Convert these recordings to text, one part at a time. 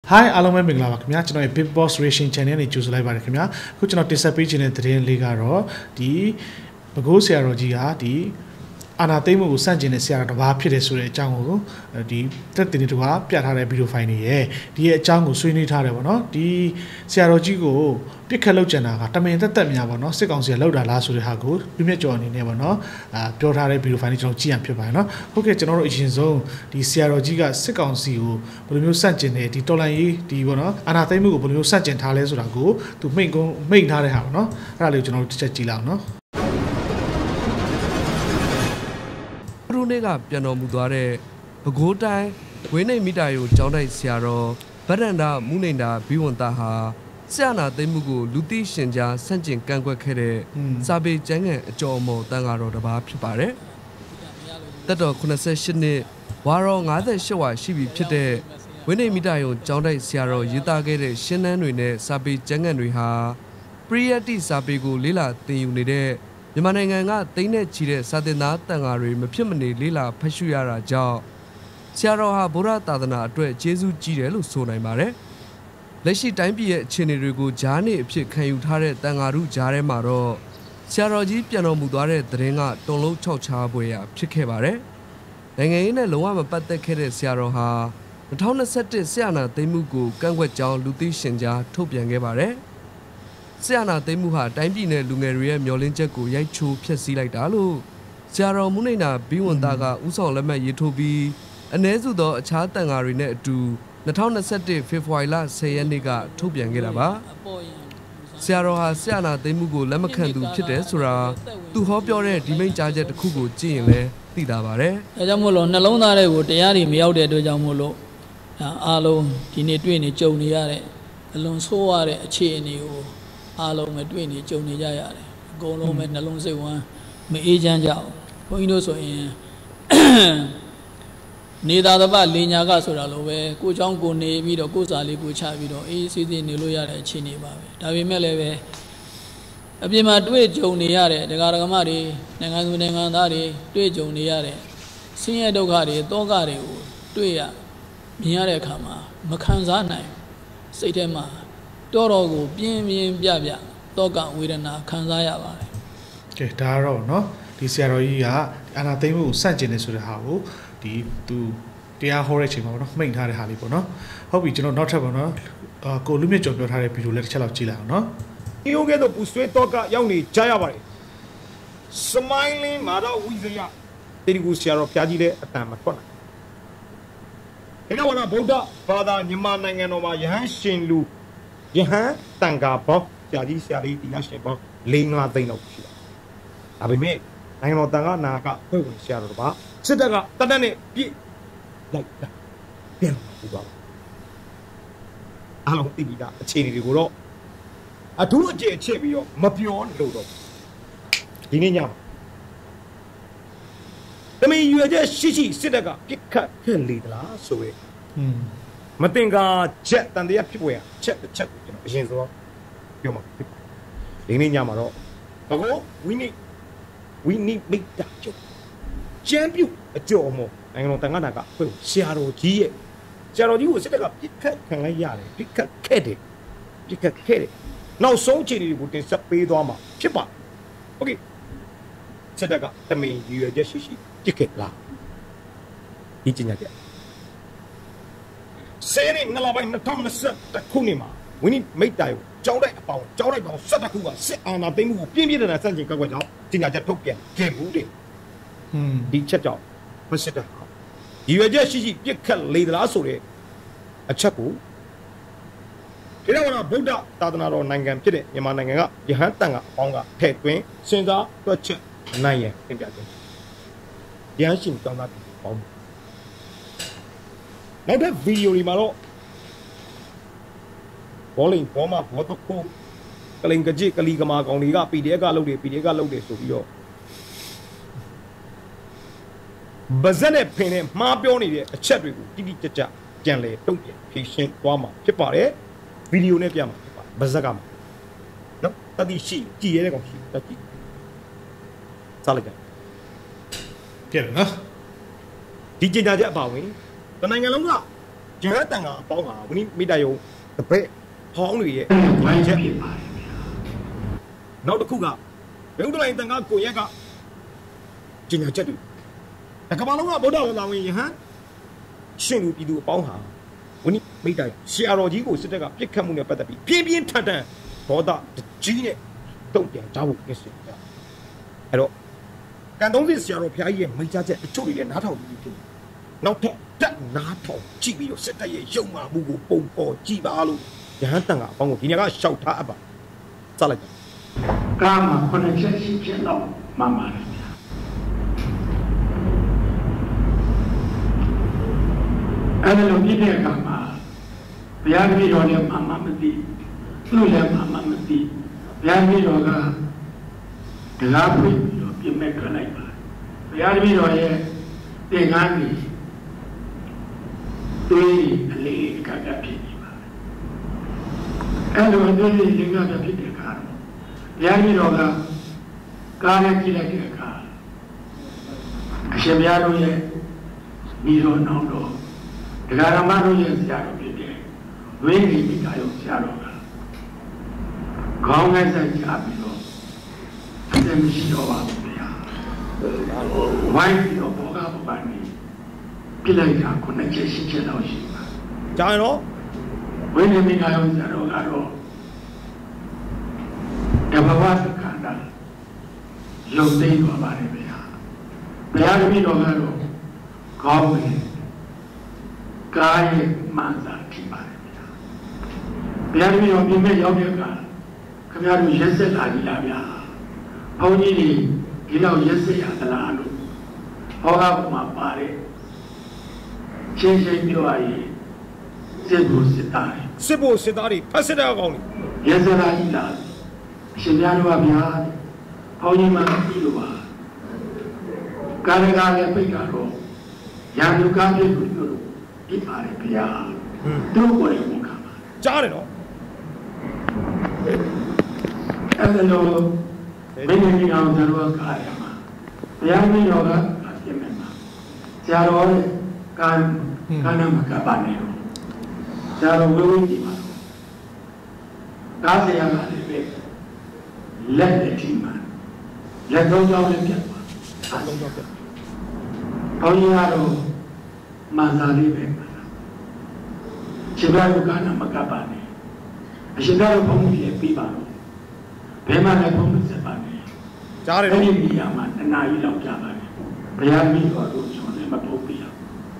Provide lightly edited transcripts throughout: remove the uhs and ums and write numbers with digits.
Hi အားလုံးပဲမင်္ဂလာပါခင်ဗျာကျွန်တော်ရဲ့ Big Boss Racing Channel နဲ့ကြိုဆိုလိုက်ပါတယ်ခင်ဗျာအခုကျွန်တော်တင်ဆက်ပေးခြင်းတဲ့သတင်းလေးကတော့ဒီဘကိုးဆရာတော်ကြီးကဒီအာနာသိမ့်မှုကိုစန့်ကျင်တဲ့ဆရာတော်တစ်ပါးဖြစ်တယ်ဆိုတဲ့အကြောင်းကိုဒီတက်တင်တူကပြထားတဲ့ဗီဒီယိုဖိုင်တွေရဲ့ဒီရဲ့အကြောင်းကိုဆွေးနွေးထားတယ်ပေါ့နော်ဒီဆရာတော်ကြီးကိုပြစ်ခတ်လောက်ကျန်တာကတမင်သက်များပေါ့နော်စစ်ကောင်စီကလောက်တာလားဆိုတဲ့ဟာကိုပြမြတ်ကျော်အနေနဲ့ပေါ့နော်ပြောထားတဲ့ဗီဒီယိုဖိုင်လေးကျွန်တော်ကြည့်ရဖြစ်ပါတယ်နော်ဟုတ်ကဲ့ကျွန်တော်တို့အရင်ဆုံးဒီဆရာတော်ကြီးကစစ်ကောင်စီကိုဘယ်လိုမျိုးစန့်ကျင်တယ်ဒီတော်လန်ရေးဒီပေါ့နော်အာနာသိမ့်မှုကိုဘယ်လိုမျိုးစန့်ကျင်ထားလဲဆိုတာကိုသူမိန့်ထားတဲ့ဟာပေါ့နော်အဲ့ဒါလေးကိုကျွန်တော်တို့တစ်ချက်ကြည့်လိုက်အောင်နော်ပရိုနေ့ကပြန်တော်မူသွားတဲ့ပဲခူးတိုင်းဝင်းနေမိတာယိုကျောင်းတိုက်ဆရာတော်ဗဒန္တာမူနိန္ဒာဘိဝန္တာဟာဆရာနာသိမ့်မှုကိုလူသိရှင်ကြားဆန့်ကျင်ကန့်ကွက်ခဲ့တဲ့စာပေကျမ်းဂန်အကျော်အမော်တန်ဃာတော်တစ်ပါးဖြစ်ပါတယ်။တက်တော်88နှစ်ဝါရော58ဝါရှိပြီဖြစ်တဲ့ဝင်းနေမိတာယိုကျောင်းတိုက်ဆရာတော်ရေးသားခဲ့တဲ့ရှင်းနှန်းတွေနဲ့စာပေကျမ်းဂန်တွေဟာပရိယတ္တိစာပေကိုလေးလာသင်ယူနေတဲ့မြန်မာနိုင်ငံကတိမ့်နဲ့ချီတဲ့စာသင်သားတန်ဃာတွေမဖြစ်မနေလေးလာဖတ်ရှုရတာကြောင့်ဆရာတော်ဟာဗုဒ္ဓသာသနာအတွက်ကျေးဇူးကြီးတယ်လို့ဆိုနိုင်ပါတယ်။လက်ရှိတိုင်းပြည်ရဲ့အခြေအနေတွေကိုဂျားနေအဖြစ်ခံယူထားတဲ့တန်ဃာတို့ဂျားထဲမှာတော့ဆရာတော်ကြီးပြန်တော်မူသွားတဲ့သတင်းကတုံလုံး၆ချားပွဲရာဖြစ်ခဲ့ပါတယ်။နိုင်ငံရေးနဲ့လုံးဝမပတ်သက်ခဲ့တဲ့ဆရာတော်ဟာ2021ဆရာနာသိမ်းမှုကိုကန့်ကွက်ကြောင်းလူသိရှင်ကြားထုတ်ပြန်ခဲ့ပါတယ်။ဆရာနာသိမ်းမှုဟာတိုင်းပြည်နယ်လူငယ်တွေရဲ့မျှော်လင့်ချက်ကိုရိုက်ချိုးဖျက်ဆီးလိုက်တာလို့ဆရာတော်မူနိန္ဒာဘိဝန္တာကဥဆောင်လက်မှတ်ရေးထိုးပြီးအ ਨੇ စုသောအခြားတန်ဃာတွေနဲ့အတူ2021ဖေဖော်ဝါရီလ10ရက်နေ့ကထုတ်ပြန်ခဲ့တာပါဆရာတော်ဟာဆရာနာသိမ်းမှုကိုလက်မခံသူဖြစ်တယ်ဆိုတာသူဟောပြောတဲ့ဒီမိန့်ကြားချက်တစ်ခုကိုကြည့်ရင်လည်းသိတာပါတယ်အဲကြောင့်မို့လို့နှလုံးသားတွေကိုတရားတွေမရောက်တဲ့အတွက်ကြောင့်မို့လို့အားလုံးဒီနေ့တွေ့နေကြုံနေရတဲ့အလွန်ဆိုးရတဲ့အခြေအနေကိုအားလုံးပဲတွေ့နေကြုံနေကြရတယ်အကုန်လုံးပဲနှလုံးစိတ်ဝမ်းမအေးချမ်းကြအောင်ဘုန်းကြီးတို့ဆိုရင်နေသာသပလင်ညာကဆိုတာလိုပဲကိုเจ้าကိုနေပြီးတော့ကိုစာလေးကိုချပြီးတော့အေးစေးစေးနေလို့ရတဲ့အခြေအနေပါပဲဒါပေမဲ့လည်းပဲအပြင်မှာတွေ့ကြုံနေရတဲ့ဒကာဒကမတွေနိုင်ငံသူနိုင်ငံသားတွေတွေ့ကြုံနေရတဲ့ဆင်းရဲဒုက္ခတွေတောကတွေကိုတွေ့ရမြင်ရတဲ့အခါမှာမခံစားနိုင်စိတ်ထဲမှာတော်ကိုပြင်းပြတောကဝေဒနာခံစားရပါတယ်။ကဲဒါတော့เนาะဒီဆရာတော်ကြီးကအာနာသိမ့်မှုကိုစန့်ကျင်နေဆိုတဲ့ဟာကိုဒီသူတရားဟောတဲ့အချိန်မှာပေါ့နော်မှိန်ထားတဲ့ဟာလေးပေါ့နော်ဟုတ်ပြီကျွန်တော်နောက်ထပ်ပေါ့နော်ကိုလူမြင့်ကျော်ပြောထားတဲ့ဗီဒီယိုလေးတစ်ချက်လောက်ကြည့်လိုက်အောင်နော်ဒီလိုကဲတော့ပူဆွေးတော့ကရောက်နေကြရပါတယ် Smiling မာတော့ဝိဇယတေဒီကူဆရာတော်ဖျားကြီးလည်းအတန်မထွက်နိုင်ဒီတော့ဗုဒ္ဓဘာသာမြန်မာနိုင်ငံတော်မှာယဟန်ရှင်လူယဟန်တန်ဃာဘောဆရာကြီးဆရာလေးဒီလားရှင်ဘော4-5သိန်းလောက်ရှိတာဒါပေမဲ့နိုင်ငံတော်တန်ဃာနာကဖွဲ့ဝင်ဆရာတော်ပါစစ်တပ်ကတတ်နဲ့ပြည့်လိုက်တာပြန်လာသွားအားလုံးသိပြီးသားအခြေအနေတွေကိုတော့အထူးအကျယ်ချက်ပြီးတော့မပြောလို့တော့ဒီနေ့ညမှာတမင်ရွေချက်ရှိစစ်တပ်ကပြစ်ခတ်ခဲ့လေသလားဆိုရဲမတင်ကားချက်တန်တရားဖြစ်ပေါ်ရချက်တစ်ချက်ကိုကျွန်တော်အရင်ဆုံးပြောမှာဖြစ်ဒီနေ့ညမှာတော့ဘကောဝိနိမိတ်တာကျုပ်ကျမ်းပြုအကျော်အမော်နိုင်ငံတော်တန်ခါနာကဖွဲ့ဆရာတော်ကြီးရဲ့ဆရာတော်ကြီးကိုစစ်တပ်ကပြစ်ခတ်ခံလိုက်ရတယ်ပြစ်ခတ်ခဲ့တယ်နောက်ဆုံးအခြေအနေတွေကိုတင်ဆက်ပေးသွားမှာဖြစ်ပါโอเคစစ်တပ်ကတမင်ရွေချက်ရှိပြစ်ခဲ့လားဒီကျညာချက်စေရီနလာပိုင်း2020ခုနှစ်မှာဝင်းမိတ်တိုင်ကိုကြောင်းတိုက်ပေါင်း17ခုကစစ်အာဏာသိမ်းမှုကိုပြင်းပြတဲ့စန့်ကျင်ကန့်ကွက်ကြောင်းကျညာချက်ထုတ်ပြန်ခဲ့မှုတွေဒီချက်ကြောင့်မစစ်တပ်ဒီရွေချက်ရှိပြစ်ခတ်လေသလားဆိုတဲ့အချက်ကိုဒီတော့ဗုဒ္ဓသာသနာတော်နိုင်ငံဖြစ်တဲ့မြန်မာနိုင်ငံကယဟန်တန်ကအပေါင်းကထည့်သွင်းစဉ်းစားတွက်ချက်နိုင်ရန်သင်ပြခြင်းယဟန်ရှင်တောင်းတာပေါင်းနောက်တဲ့ဗီဒီယိုဒီမှာတော့ဘောလင်ဘောမဘောတခုကလင်ကကြည့်ကလီကမာကောင်တွေက PDF ကလုပ်တယ်ဆိုပြီးတော့ဗဇက်နဲ့ဖင်နဲ့မှားပြောနေတဲ့အချက်တွေကိုတိတိကျကျပြန်လဲတုံ့ပြန်ဖြေရှင်းသွားမှာဖြစ်ပါတယ်ဗီဒီယိုနဲ့ပြမှာဖြစ်ပါတယ်ဗဇက်ကမှာနော်တတိရှိကြည်ရဲတဲ့ကောင်ရှိတတိစားလိုက်ကြတယ်နော်ဒီကျင်ညာချက်အပါဝင်တနိုင်ငံလုံးကကျန်တဲ့တန်ကအပေါင်းဟာဝိနည်းမိတ္တယုံတပည့်ဟောင်းတွေရဲ့ဝိုင်းချက်ဖြစ်ပါတယ်နောက်တစ်ခုကဘုဒ္ဓလိုင်းတန်ကကိုရက်ကကျင်ညာချက်တွေကမ္ဘာလုံးကဗုဒ္ဓဘာသာဝင်ယဟန်ရှင်လူပြည်သူအပေါင်းဟာဝိနည်းမိတ္တယုံဆရာတော်ကြီးကိုစစ်တပ်ကပြစ်ခတ်မှုနဲ့ပတ်သက်ပြီးပြင်းပြင်းထန်ထန်ဒေါသကြီးနဲ့တုံ့ပြန်ကြဖို့ဖြစ်စဉ်ကြအဲ့တော့ကန်သုံးစစ်ဆရာတော်ဘုရားကြီးရဲ့မိန့်ကြားချက်အချို့တွေလည်းနားထောင်ပြီးဖြစ်နောက်ထပ်တက်နားထောင်ကြည့်ပြီးတော့စစ်တပ်ရဲ့ရုံမာမှုကိုပုံပေါ်ကြည့်ပါလို့ယဟန်တန်ကအပေါင်းကိုဒီနေ့ကရှောက်ထားအပ်ပါစလိုက်ပါကာမခုနှစ်ချက်ရှိချက်တော့မှန်ပါတယ်ဗျာအဲ့ဒါလိုပြည့်တဲ့အခါမှာဘုရားတပည့်တော်လည်းမှန်မှမသိသူ့လည်းမှန်မှမသိဘုရားတပည့်တော်ကတရားဖွင့်ပြီးတော့ပြင်မဲ့ထွက်လိုက်ပါဘုရားတပည့်တော်ရဲ့သင်္ကန်းကြီးတွေးအလေးအကကဖြစ်နေပါအဲ့လိုအသေးလေးသင်္ကန်းကဖြစ်တဲ့အခါဘုရားတပည့်တော်ကကားနဲ့ကြည့်လိုက်တဲ့အခါအရှင်ဘုရားတို့ရဲ့မိတော်နောင်တော်တရားဓမ္မတို့ရဲ့ဆရာတော်ဖြစ်တဲ့ဝိနည်းမိသားစုဆရာတော်ကခေါင်းငယ်ဆက်ချပြီးတော့အသက်မရှိတော့ပါဘူးဗျာဝိုင်းပြီးတော့ဘောကပပနေပြလိုက်တာခုနှစ်ချက်ရှင်းချက်တော့ရှိပါကြာရင်တော့ဝိနည်းမိသားစုဆရာတော်ကတော့တဘာဝသခန္ဓာရုပ်သိမ်းသွားပါတယ်ဗျာဘုရားတပည့်တော်ကတော့ခေါင်းငယ်ကာယမှန်စာဖြစ်ပါတယ်ဗျာဘုရားတပည့်တော်ပြင်မဲ့ရောက်တဲ့အခါခင်ဗျားတို့ရက်ဆက်လာကြလားဗျာဘုန်းကြီးတွေဒီလောက်ရက်ဆက်ရသလားလို့ဟောကမှာပါတယ်ရှင်းရှင်းပြောရရင်စစ်ဖို့စစ်သားတွေဖတ်စစ်တဲ့ကောင်တွေရက်ဆက်လာကြလားအရှင်ဘုရားတို့ကဗျာဘုန်းကြီးမှပြီးလို့ပါကာရကာလည်းပြိတ်တာတော့ရာလူကားပြည့်လို့ပြစ်ပါတယ်ဗျာသူ့ကိုယ်ကိုခံပါကြားတယ်နော်အဲ့ဒါလို့မင်းကြီးအောင်ဇရောကာရမှာဘုရားမင်းတော်ကပြင်မယ်မှာဇာတော်ရဲ့ကာနမကပါနေတော့ဇာတော်ဝိဝိကြည့်ပါကားဆရာကလည်းပဲလက်နဲ့ထိမှလက်သုံးချောင်းနဲ့ပြတ်သွားအားလုံးတော့ပြတ်ဘုန်းကြီးကတော့မှန်စာလေးပဲရှင်ဘုရားကနာမကပါနဲ့အရှင်ဘုရားဘုန်းကြီးရဲ့ပြီးပါတော့ဘယ်မှလည်းဘုန်းကြီးစက်ပါနဲ့ကြားတယ်အဲ့ဒီနေရာမှာတဏှာကြီးလောက်ကြပါတယ်ဘုရားမိတော်တို့ကျွန်တော်လည်းမပုတ်ပြရ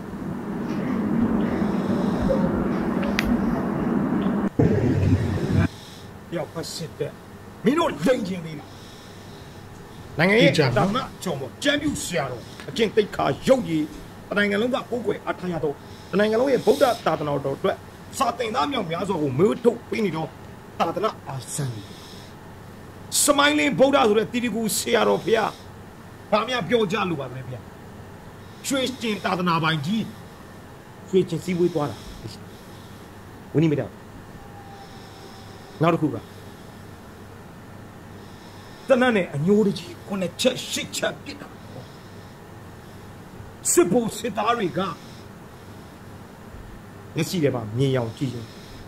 ရောက်ပါစစ်တဲ့မင်းတို့လိန်ချင်းလေးနိုင်ငံရဲ့ဓမ္မကြောင့်ပေါ့ကျမ်းပြုဆရာတော်အကျင့်သိက္ခာရုပ်ရည်နိုင်ငံလုံးကကိုယ်ွယ်အထာရတော့နိုင်ငံလုံးရဲ့ဗုဒ္ဓသာသနာတော်အတွက်စာသင်သားမြောက်များစွာကိုမေးထုတ်ပေးနေတော့သာသနာအာဆန်စမိုင်းလင်းဗုဒ္ဓဆိုတဲ့တိတိကူဆရာတော်ဖျားဘာများပြောကြလို့ပါလဲဖျားရွှေကျင်သာသနာပိုင်ကြီးရွှေကျင်စည်းဝေးသွားတာဝင်းနေမိတာနောက်တစ်ခုကတနတ်နဲ့အညိုးတကြီးခုနှစ်ချက်ရှစ်ချက်ပြစ်တာစစ်ဖို့စစ်သားတွေကမျက်စိထဲမှာမြင်အောင်ကြည့်ရင်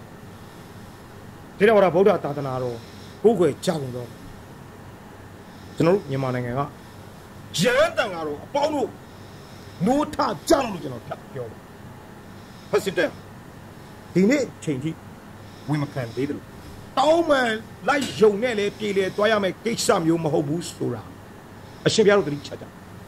ဒီတော့ဗုဒ္ဓသာသနာတော်ကိုယ်ွယ်ကြောက်တော့ကျွန်တော်တို့မြန်မာနိုင်ငံကရဟန်းတန်ဃာတော်အပေါင်းတို့နိုးထကြောက်လို့ကျွန်တော်ပြောတယ်ဖက်စစ်တဲ့ဒီနေ့ချိန်ထိဝင်မခံသေးတယ်လို့တောင်းမှန်လိုက်ယုံနဲ့လေပြေလေတွားရမယ်ကိစ္စမျိုးမဟုတ်ဘူးဆိုတာအရှင်ဘုရားတို့တတိချက်ကြ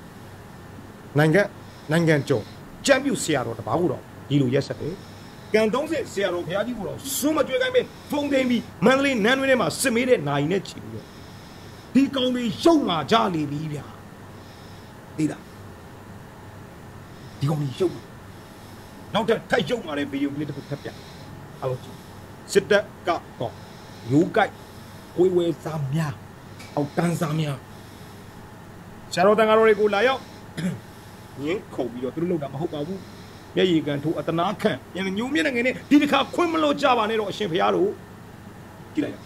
နိုင်ငံကျော်ကျမ်းပြုဆရာတော်တပါးကိုတော့ဒီလိုရက်ဆက်တယ်ကံသုံးစစ်ဆရာတော်ဘုရားကြီးကိုတော့စွန့်မကြွေးခိုင်းပဲဖုံသိမ်းပြီးမန္တလေးနန်းတွင်းထဲမှာစစ်မေးတဲ့နိုင်နဲ့ချီပြီးတော့ဒီကောင်တွေရုပ်လာကြလေပြီဗျာသိလားဒီကောင်တွေရုပ်နောက်ထပ်ထိုက်ရုပ်လာတဲ့ဗီဒီယိုကလေးတစ်ခုထပ်ပြအားလုံးစစ်တပ်ကတော့ရိုးကိုက်ဝေဝဲစားများအောက်တန်းစားများဆရာတော်တန်ဃာတော်တွေကိုလာရောက်ငင်းခုန်ပြီးတော့သူတို့လောက်တာမဟုတ်ပါဘူးမျက်ရည်ကန်ထိုးအတနာခံညညိုးမြင့်ငယ်နဲ့ဒီတစ်ခါခွင့်မလို့ကြပါနဲ့တော့အရှင်ဘုရားတို့ကြည့်လိုက်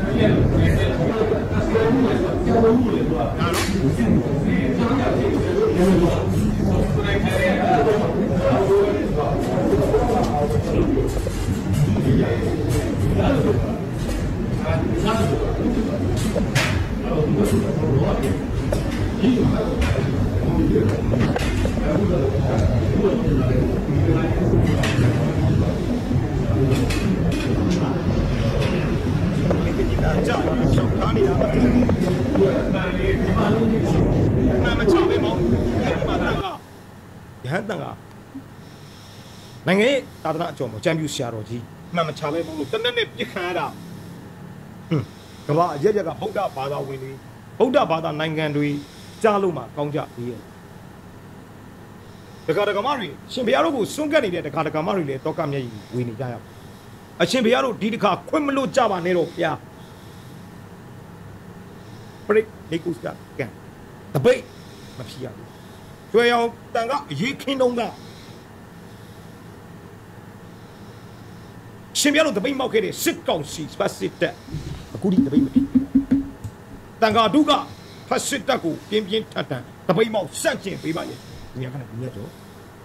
ရနိုင်ငံသာသနာအကျော်မှာချမ်းပြူဆရာတော်ကြီးမှန်မချပဲမဟုတ်တနက်နဲ့ပြစ်ခံရတာကမ္ဘာအရက်ရက်ကဗုဒ္ဓဘာသာဝင်တွေဗုဒ္ဓဘာသာနိုင်ငံတွေကြားလို့မှကောင်းကြသေးရဲ့တက္ကရာကမတွေရှင်ဘုရားတို့ကိုစွန့်ကပ်နေတဲ့တက္ကရာကမတွေလည်းတောကမျက်ရည်ဝေနေကြရအရှင်ဘုရားတို့ဒီတစ်ခါခွင့်မလို့ကြပါနဲ့တော့ဘုရားပရိနေကုစကကံတပိတ်မဖြစ်ရဘူးကျွဲအောင်တန်ကအရေးခင်းတုံးကရှင်ဘုရားတို့တပိတ်မောက်ခဲ့တဲ့စစ်ကောင်စီဖက်စစ်တပ်အခုဒီတပိတ်မဖြစ်တန်ခါဒုကဖက်စစ်တပ်ကိုပြင်းပြင်းထန်ထန်တပိတ်မောက်စန့်ကျင်ပေးပါရဲ့ဒီကနေ့ဒီရက်တော့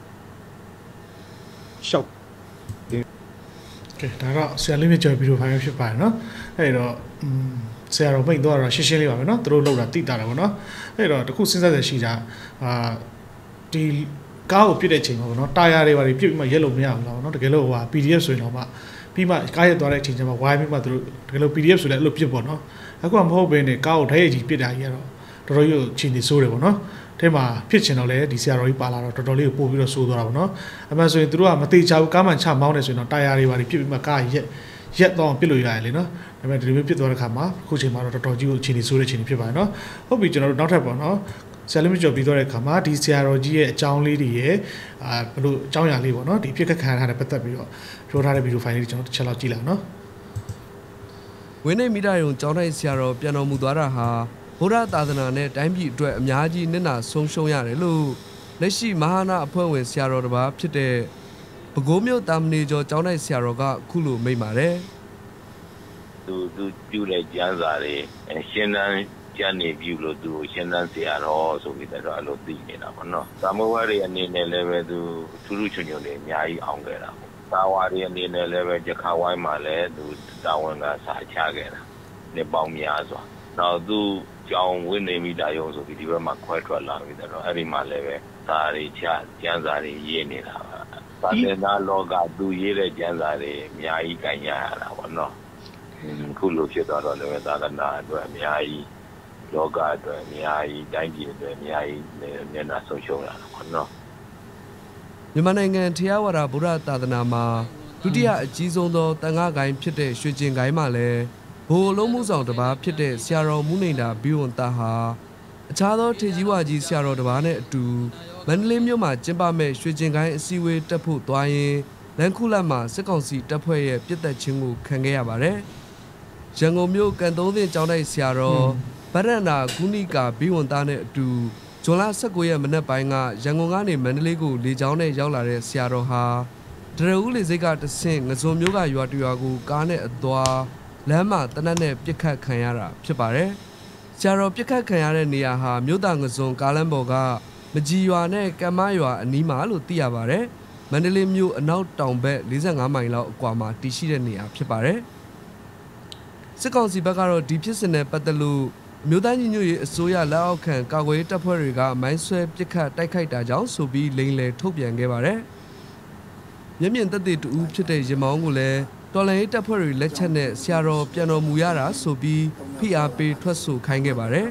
ရှောက်ကဲဒါတော့ဆရာလေးမြကျော်ဗီဒီယိုဖိုင်ဖြစ်ပါတယ်နော်အဲ့တော့ဆရာတော်မိတ်တော့ရှင်းရှင်းလေးပါပဲနော်သူတို့လောက်တာတိတာတယ်ပေါ့နော်အဲ့တော့တခုစဉ်းစားရရှိတာဒီကားကိုပြစ်တဲ့ချိန်မှာပေါ့နော်တာယာတွေပါပြစ်ပြီးမှရက်လို့မရဘူးလားပေါ့နော်တကယ်လို့ဟို PDF ဆိုရင်တော့မှပြီးမှကားရက်သွားတဲ့အချိန်ကျမှဝိုင်းပြီးမှသူတို့တကယ်လို့ PDF ဆိုလည်းအဲ့လိုပြစ်ပေါ့နော်အခုကမဟုတ်ဘဲနဲ့ကားကိုဓာတ်ရိုက်ကြီးပြစ်တာကြီးကတော့တော်တော်ကြီးချင်းနေဆိုးတယ်ပေါ့နော်ထဲမှာဖြစ်ချင်တော့လေဒီဆရာတော်ကြီးပါလာတော့တော်တော်လေးကိုပို့ပြီးတော့ဆိုးသွားတာပေါ့နော်အမှန်ဆိုရင်သူတို့ကမသေးချဘူးကားမှန်ချမောင်းနေဆိုရင်တော့တာယာတွေပါပြစ်ပြီးမှကားရက်တော့ပြစ်လို့ရတယ်လေနော်ဒါပေမဲ့ဒီလိုမျိုးပြစ်သွားတဲ့ခါမှာအခုချိန်မှာတော့တော်တော်ကြီးကိုချင်းနေဆိုးတဲ့ချင်းနေဖြစ်ပါတယ်နော်ဟုတ်ပြီကျွန်တော်တို့နောက်ထပ်ပေါ့နော်ဆရာလေးမကျော်ပြီးသွားတဲ့ခါမှာဒီဆရာတော်ကြီးရဲ့အကြောင်းလေးတွေရဲ့ဘယ်လိုအကြောင်းအရာလေးပေါ့နော်ဒီပြစ်ခတ်ခံရတဲ့ပတ်သက်ပြီးတော့ပြောထားတဲ့ဗီဒီယိုဖိုင်လေးတွေကျွန်တော်တစ်ချက်လောက်ကြည့်လိုက်နော်ဝင်းနေမိတာယုံကျောင်းတိုင်းဆရာတော်ပြန်တော်မူသွားတာဟာဘုရားသာသနာနဲ့တိုင်းပြည်အတွက်အများကြီးနစ်နာဆုံးရှုံးရတယ်လို့လက်ရှိမဟာနာအဖွဲ့ဝင်ဆရာတော်တစ်ပါးဖြစ်တဲ့ပဲခူးမြို့တာမဏေကျော်ကျောင်းတိုင်းဆရာတော်ကခုလိုမိန့်ပါတယ်သူပြုတဲ့ကျမ်းစာတွေရှင်းတန်းကျမ်းနေပြုလို့သူရှင်းတန်းဆရာတော်ဆိုပြီးတော့အဲ့လိုသိနေတာပေါ့နော်။သာမဝါရီအနေနဲ့လည်းပဲသူထူးထူးချွန်ချွန်တွေအများကြီးအောင်ခဲ့တာပေါ့။သာဝါရီအနေနဲ့လည်းပဲကြခါဝိုင်းမှာလည်းသူတာဝန်ကစာချခဲ့တာ။နေပေါင်းများစွာ။နောက်သူကြောင်ဝင်းနေမိတာရုံဆိုပြီးဒီဘက်မှာခွဲထွက်လာပြီးတော့အဲ့ဒီမှာလည်းပဲစာတွေချကျမ်းစာတွေရေးနေတာပါ။သာသနာလောကသူရေးတဲ့ကျမ်းစာတွေအများကြီးကြင်ရတာပေါ့နော်။ခုလိုဖြစ်သွားတော့လည်းသာသနာအတွက်အများကြီးလောကအတွက်အများကြီးတိုင်းပြည်အတွက်အများကြီးမျက်နှာဆုံးရှုံးရတာပေါ့နော်မြန်မာနိုင်ငံထေရဝါဒဗုဒ္ဓသာသနာမှာဒုတိယအကြီးဆုံးသောတန်ခါးဂိုင်းဖြစ်တဲ့ရွှေကျင်ဂိုင်းမှာလည်းဘိုလ်လုံးမှုဆောင်တစ်ပါးဖြစ်တဲ့ဆရာတော်မူနေတာဘီဝန်တာဟာအခြားသောထေကြီးဝါကြီးဆရာတော်တစ်ပါးနဲ့အတူမန္တလေးမြို့မှာကျင်းပမဲ့ရွှေကျင်ဂိုင်းအစည်းအဝေးတက်ဖို့သွားရင်လန်ခုလက်မှာစစ်ကောင်စီတပ်ဖွဲ့ရဲ့ပြစ်တက်ခြင်းကိုခံခဲ့ရပါတယ်ရန်ကုန်မြို့ကန်သုံးသင်ကျောင်းတိုက်ဆရာတော်ဗရဏာကုဏိကာဘီဝန်တာနဲ့အတူဇွန်လ19ရက်မနက်ပိုင်းကရန်ကုန်ကနေမန္တလေးကိုလေကြောင်းနဲ့ရောက်လာတဲ့ဆရာတော်ဟာဒရဦးလေစိတ်ကတဆင့်ငစုံမျိုးကရွာတရွာကိုကားနဲ့အသွားလမ်းမှာတနက်နဲ့ပြစ်ခတ်ခံရတာဖြစ်ပါတယ်ဆရာတော်ပြစ်ခတ်ခံရတဲ့နေရာဟာမြို့သားငစုံကားလမ်းပေါ်ကမကြီးရွာနဲ့ကမ္မရွာအနီးမှာလို့သိရပါတယ်မန္တလေးမြို့အနောက်တောင်ဘက်45မိုင်လောက်အကွာမှာတည်ရှိတဲ့နေရာဖြစ်ပါတယ်စစ်ကောင်စီဘက်ကတော့ဒီဖြစ်စဉ်နဲ့ပတ်သက်လို့မြို့သားညီညွတ်ရေးအစိုးရလက်အောက်ခံကာကွယ်ရေးတပ်ဖွဲ့တွေကမိုင်းဆွဲပစ်ခတ်တိုက်ခိုက်တာကြောင့်ဆိုပြီးလိမ်လည်ထုတ်ပြန်ခဲ့ပါတယ်မျက်မြင်သက်သေတူဖြစ်တဲ့ရင်မောင်းကိုလည်းတော်လှန်ရေးတပ်ဖွဲ့တွေလက်ချက်နဲ့ဆရာတော်ပြန်တော်မူရတာဆိုပြီးဖိအားပေးထွက်ဆိုခိုင်းခဲ့ပါတယ်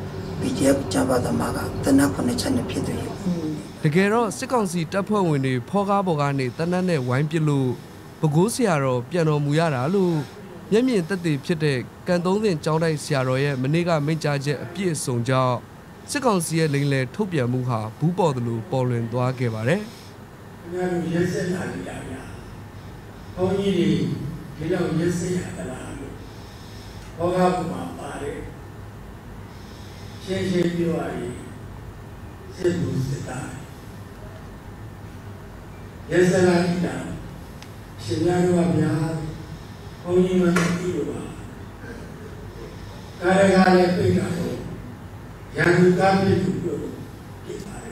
BGF ဂျပါသမားကတနက်9ချက်နဲ့ဖြစ်တယ်တကယ်တော့စစ်ကောင်စီတပ်ဖွဲ့ဝင်တွေဖောကားပေါ်ကနေတနက်နဲ့ဝိုင်းပစ်လို့ပဲခူးဆရာတော်ပြန်တော်မူရတာလို့မျက်မြင်သက်သေဖြစ်တဲ့ကန်သုံးသင်ကျောင်းတိုက်ဆရာတော်ရဲ့မနေ့ကမိန့်ကြားချက်အပြည့်အစုံကြောင့်စစ်ကောင်စီရဲ့လိမ်လည်ထုတ်ပြန်မှုဟာဘူးပေါ်သလိုပေါ်လွင်သွားခဲ့ပါတယ်။ခင်ဗျားတို့ရက်စက်လာကြဗျာ။ဘုန်းကြီးတွေဒီလောက်ရက်စက်ရသလားလို့ဘောကဘုမှာပါတယ်။ရှင်းရှင်းပြောရရင်စစ်မှုစစ်သားရက်စက်လာကြတာရှင်များတို့ဗျာဘုန်းကြီးမှသိလို့ပါကာရကာလည်းပြိတာတော့ရန်သူသားပြည့်သူတို့ပြပါတယ်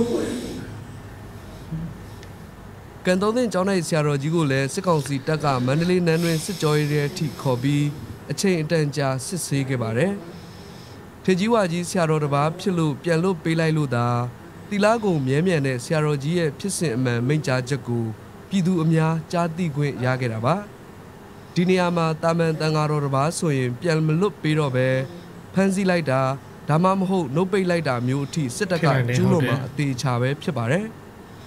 ကန်သုံးသိန်းကျောင်းတိုင်းဆရာတော်ကြီးကိုလည်းစစ်ကောင်စီတပ်ကမန္တလေးနန်းတွင်စစ်ကြောရေးတဲ့အထိခေါ်ပြီးအချိန်အတန်ကြာစစ်ဆေးခဲ့ပါတယ်။ထေကြီးဝါကြီးဆရာတော်တစ်ပါးဖြစ်လို့ပြန်လို့ပေးလိုက်လို့သာတီလာကုံမြဲမြံတဲ့ဆရာတော်ကြီးရဲ့ဖြစ်စဉ်အမှန်မိန့်ကြားချက်ကိုပြည်သူအများကြားသိခွင့်ရခဲ့တာပါ။ဒီနေရာမှာတာမန်တန်ဃာတော်တစ်ပါးဆိုရင်ပြန်မလွတ်ပေးတော့ပဲဖမ်းဆီးလိုက်တာဒါမှမဟုတ်နှုတ်ပိတ်လိုက်တာမျိုးအထိစစ်တပ်ကကျူးလွန်မှာအသေးချာပဲဖြစ်ပါတယ်။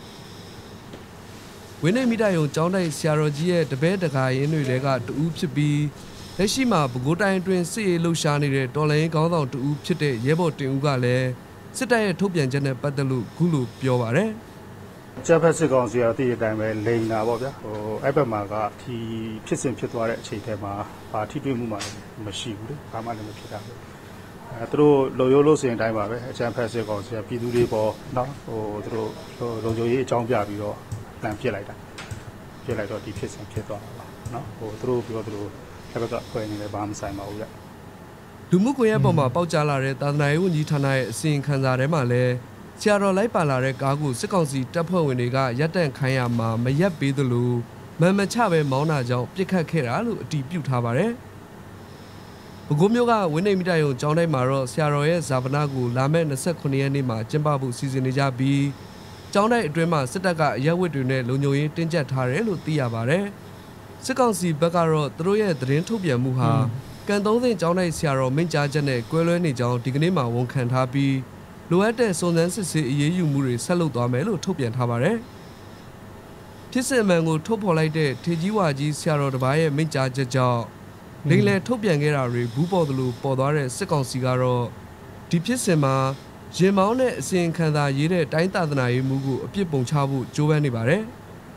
ဝင်းနေမိတိုင်ုံကျောင်းတိုက်ဆရာတော်ကြီးရဲ့တပည့်တကာရင်းတွေကတူးဖြစ်ပြီးလက်ရှိမှာပဲခူးတိုင်းအတွင်းစစ်ရေးလှုပ်ရှားနေတဲ့တော်လိုင်းခေါင်းဆောင်တူးဖြစ်တဲ့ရဲဘော်တင်ဦးကလည်းစစ်တပ်ရဲ့ထုတ်ပြန်ချက်နဲ့ပတ်သက်လို့ခုလိုပြောပါတယ်ကျဖက်စစ်ကောင်စီကတည်တဲ့အတိုင်းပဲလိန်တာပေါ့ဗျာအဲ့ဘက်မှာကဒီဖြစ်စဉ်ဖြစ်သွားတဲ့အချိန်ထဲမှာဘာထိတွေ့မှုမှမရှိဘူးလေဘာမှလည်းမဖြစ်တာဘူးသူတို့လုံရိုးလို့ဆိုရင်တိုင်းပါပဲအချမ်းဖက်စစ်ကောင်စီကပြည်သူတွေပေါ်နော်သူတို့လုံခြုံရေးအကြောင်းပြပြီးတော့တန်ပြစ်လိုက်တော့ဒီဖြစ်စဉ်ဖြစ်သွားတာပါနော်သူတို့ပြောသူတို့တစ်ခါတော့ခွဲနေလည်းဘာမှမဆိုင်ပါဘူးဗျလူမှုကွန်ရက်ပေါ်မှာပေါက်ကြားလာတဲ့သာသနာရေးဝန်ကြီးဌာနရဲ့အစီရင်ခံစာထဲမှာလည်းဆရာတော်လိုက်ပါလာတဲ့ကားကိုစစ်ကောင်စီတပ်ဖွဲ့ဝင်တွေကရပ်တန့်ခိုင်းရမှာမရက်ပေးသလိုမန်မချပဲမောင်းတာကြောင့်ပြစ်ခတ်ခဲ့တာလို့အတည်ပြုထားပါတယ်။ပဲခူးမြို့ကဝင်းနေမိတိုင်ုံကျောင်းတိုင်းမှာတော့ဆရာတော်ရဲ့ဇာပနာကိုလာမယ့်29ရက်နေ့မှာကျင်းပဖို့စီစဉ်နေကြပြီးကျောင်းတိုင်းအတွင်းမှာစစ်တပ်ကအရက်ဝတ်တွေနဲ့လုံခြုံရေးတင်းကျပ်ထားတယ်လို့သိရပါတယ်။စစ်ကောင်စီဘက်ကတော့သူတို့ရဲ့သတင်းထုတ်ပြန်မှုဟာကန်သုံးသိန်းကျောင်းတိုင်းဆရာတော်မိန့်ကြားချက်နဲ့ကွဲလွဲနေကြောင်းဒီကနေ့မှဝန်ခံထားပြီးလိုအပ်တဲ့စုံစမ်းစစ်ဆေးအရေးယူမှုတွေဆက်လုပ်သွားမယ်လို့ထုတ်ပြန်ထားပါတယ်။ဖြစ်စဉ်မှန်ကိုထုတ်ဖော်လိုက်တဲ့ထေကြီးဝါကြီးဆရာတော်တစ်ပါးရဲ့မိန့်ကြားချက်ကြောင့်လိမ်လည်ထုတ်ပြန်ခဲ့တာတွေဘူးပေါ်သလိုပေါ်သွားတဲ့စစ်ကောင်စီကတော့ဒီဖြစ်စဉ်မှာရင်မောင်းတဲ့အစီရင်ခံစာရေးတဲ့တိုင်းသာသနာရေးမှုကိုအပြစ်ပုံချဖို့ကြိုးပမ်းနေပါတယ်။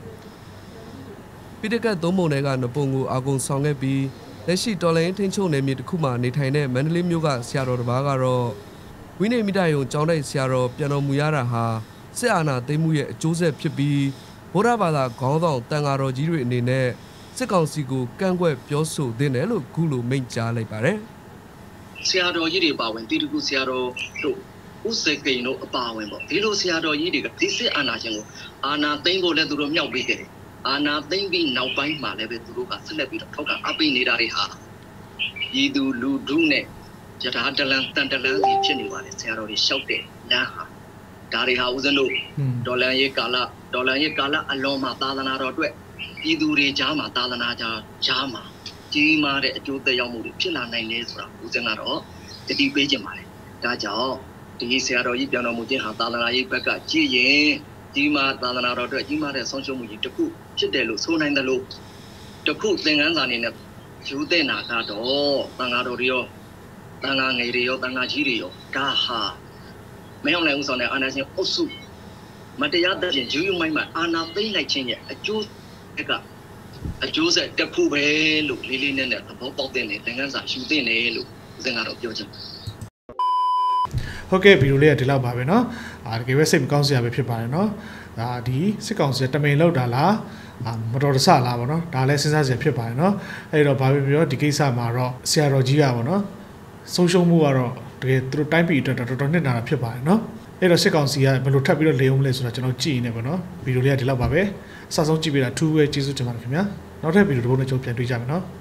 ပိဋကတ်သုံးပုံတွေကနပုံကိုအာကုံဆောင်ခဲ့ပြီးလက်ရှိတော်လိုင်းထိန်းချုပ်နယ်မြေတစ်ခုမှာနေထိုင်တဲ့မန္တလေးမြို့ကဆရာတော်တစ်ပါးကတော့ဝိနည်းမိတိုင်ုံကျောင်းတိုက်ဆရာတော်ပြန်တော်မူရတာဟာစစ်အာဏာသိမ်းမှုရဲ့အကျိုးဆက်ဖြစ်ပြီးဗုဒ္ဓဘာသာခေါင်းဆောင်တန်ဃာတော်ကြီးတွေအနေနဲ့စစ်ကောင်စီကိုကန့်ကွက်ပြောဆိုသင့်တယ်လို့ခုလိုမိန့်ကြားလိုက်ပါတယ်ဆရာတော်ကြီးတွေပါဝင်တီတကူဆရာတော်တို့ဥစေကိန်တို့အပါဝင်ပေါ့ဒီလိုဆရာတော်ကြီးတွေကဒီစစ်အာဏာရှင်ကိုအာဏာသိမ်းဖို့လည်းသူတို့မြောက်ပေးခဲ့တယ်အာဏာသိမ်းပြီးနောက်ပိုင်းမှာလည်းပဲသူတို့ကဆက်လက်ပြီးတော့ထောက်ခံအပိနေတာတွေဟာဤသူလူဒုနဲ့ယထာတလန်တန်တလန်ကြီးဖြစ်နေပါတယ်ဆရာတော်တွေရှောက်တဲ့လမ်းဟာဒါတွေဟာဦးဇင်းတို့ဒေါ်လန်ရေးကာလအလွန်မှာသာသနာတော်အတွက်ပြည်သူတွေကြားမှာသာသနာကြားမှာကြီးမားတဲ့အကျိုးသက်ရောက်မှုတွေဖြစ်လာနိုင်တယ်ဆိုတာဦးဇင်းကတော့တတိပေးခြင်းပါတယ်ဒါကြောင့်ဒီဆရာတော်ကြီးပြန်တော်မူခြင်းဟာသာသနာရေးဘက်ကကြည်ရင်ကြီးမားသာသနာတော်အတွက်ကြီးမားတဲ့ဆုံးရှုံးမှုကြီးတစ်ခုဖြစ်တယ်လို့ဆိုနိုင်တယ်လို့တစ်ခုသင်ခန်းစာအနေနဲ့ယူတဲ့နာကတော့သံဃာတော်တွေရောတန်ဃာငယ်တွေရောတန်ဃာကြီးတွေရောဒါဟာမရောက်နိုင်ဦးဆောင်တဲ့အာဏာရှင်အုပ်စုမတရားတဲ့ပြင်ယူမိုင်းမှာအာဏာသိမ်းလိုက်ခြင်းရဲ့အကျိုးဆက်တစ်ခုပဲလို့လေးလေးနက်နက်သဘောပေါက်တဲ့သင်ခန်းစာယူတဲ့နေလို့ဦးဇင်ကတော့ပြောချင်ဟုတ်ကဲ့ဗီဒီယိုလေးကဒီလောက်ပါပဲเนาะတကယ်ပဲစိတ်မကောင်းစရာပဲဖြစ်ပါတယ်เนาะဒါဒီစစ်ကောင်စီတမင်လောက်တာလားမတော်တဆလားပေါ့เนาะဒါလည်းစဉ်းစားစရာဖြစ်ပါတယ်เนาะအဲ့တော့ဘာပဲပြောဒီကိစ္စမှာတော့ဆရာတော်ကြီးကပေါ့เนาะဆုံးရှုံးမှုကတော့တကယ်သူတို့တိုင်းပြည်အတွက်တော်တော်နှစ်နာတာဖြစ်ပါတယ်เนาะအဲ့တော့စစ်ကောင်စီကဘယ်လိုထပ်ပြီးတော့လေအောင်မလဲဆိုတော့ကျွန်တော်ကြည့်နေပေါ့เนาะဗီဒီယိုလေးကဒီလောက်ပါပဲအစဆုံးကြည့်ပေးတာထူးပဲကျေးဇူးတင်ပါတယ်ခင်ဗျာနောက်ထပ်ဗီဒီယိုတစ်ပုဒ်နဲ့ကျွန်တော်ပြန်တွေ့ကြမယ်เนาะ